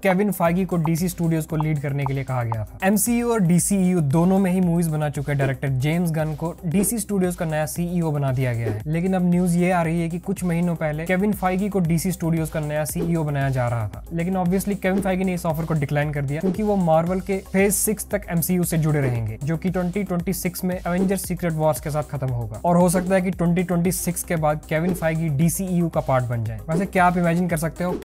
Kevin Feige को DC studios को lead करने के लिए कहा गया था। एमसीयू और डीसीयू दोनों में ही मूवीज बना चुके डायरेक्टर जेम्स गन को डीसी स्टूडियोज का नया सीईओ बना दिया गया है। लेकिन अब न्यूज ये आ रही है कि कुछ महीनों पहले केविन फाइगी को डीसी स्टूडियोज का नया सीईओ बनाया जा रहा था, लेकिन ऑब्वियसली केविन फाइगी ने इस ऑफर को डिक्लाइन कर दिया क्योंकि वो मार्वल के फेज 6 तक एमसीयू से जुड़े रहेंगे, जो कि 2026 में एवेंजर्स सीक्रेट वॉर्स के साथ खत्म होगा। और हो सकता है कि 2026 के बाद केविन फाइगी डीसीईयू का पार्ट बन जाए। वैसे क्या आप इमेजिन कर सकते हो